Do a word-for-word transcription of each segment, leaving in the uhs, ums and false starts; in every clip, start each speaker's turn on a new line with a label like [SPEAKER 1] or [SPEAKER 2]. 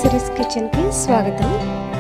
[SPEAKER 1] Series కిచెన్కి స్వాగతం.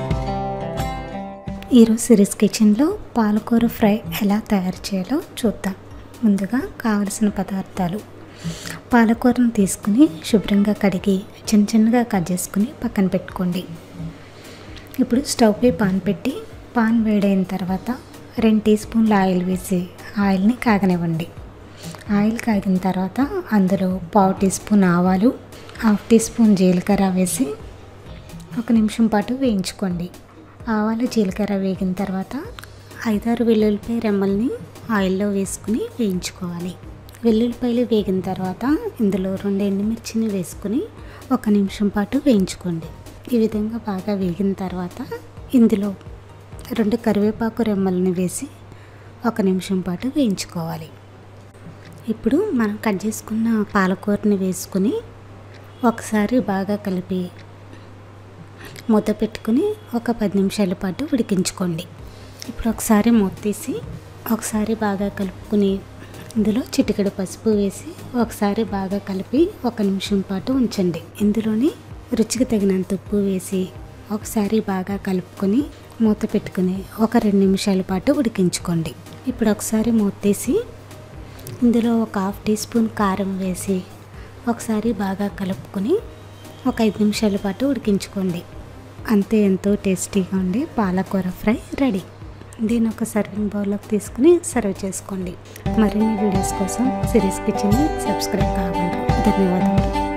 [SPEAKER 1] ఈరోజు సిరీస్ కిచెన్లో పాలకూర ఫ్రై ఎలా తయారు చేయాలో చూద్దాం. ముందుగా కావలసిన పదార్థాలు: పాలకూరను తీసుకుని శుభ్రంగా కడిగి చిన్న చిన్నగా కట్ చేసుకుని పక్కన పెట్టుకోండి. ఇప్పుడు స్టవ్ పై పాన్ పెట్టి పాన్ వేడైన తర్వాత రెండు టీ స్పూన్ల ఆయిల్ వేసి ఆయిల్ని కాగనివ్వండి. ఆయిల్ కాగిన తర్వాత అందులో పావు టీ స్పూన్ ఆవాలు, హాఫ్ టీ స్పూన్ జీలకర్ర వేసి ఒక నిమిషం పాటు వేయించుకోండి. ఆవాలు జీలకర్ర వేగిన తర్వాత ఐదారు వెల్లుల్లిపాయ రెమ్మల్ని ఆయిల్లో వేసుకుని వేయించుకోవాలి. వెల్లుల్లిపాయలు వేగిన తర్వాత ఇందులో రెండు ఎండుమిర్చిని వేసుకుని ఒక నిమిషం పాటు వేయించుకోండి. ఈ విధంగా బాగా వేగిన తర్వాత ఇందులో రెండు కరివేపాకు రెమ్మల్ని వేసి ఒక నిమిషం పాటు వేయించుకోవాలి. ఇప్పుడు మనం కట్ చేసుకున్న పాలకూరని వేసుకుని ఒకసారి బాగా కలిపి మూత పెట్టుకుని ఒక పది నిమిషాల పాటు ఉడికించుకోండి. ఇప్పుడు ఒకసారి మూత తీసి ఒకసారి బాగా కలుపుకుని ఇందులో చిటికెడు పసుపు వేసి ఒకసారి బాగా కలిపి ఒక నిమిషం పాటు ఉంచండి. ఇందులోని రుచికి తగినంత ఉప్పు వేసి ఒకసారి బాగా కలుపుకొని మూత పెట్టుకుని ఒక రెండు నిమిషాల పాటు ఉడికించుకోండి. ఇప్పుడు ఒకసారి మూత తీసి ఇందులో ఒక హాఫ్ టీ స్పూన్ కారం వేసి ఒకసారి బాగా కలుపుకొని ఒక ఐదు నిమిషాల పాటు ఉడికించుకోండి. అంతే, ఎంతో టేస్టీగా ఉండే పాలకూర ఫ్రై రెడీ. దీన్ని ఒక సర్వింగ్ బౌల్లోకి తీసుకుని సర్వ్ చేసుకోండి. మరిన్ని వీడియోస్ కోసం సిరీస్ కిచెన్ని సబ్స్క్రైబ్ కావాలి. ధన్యవాదాలు.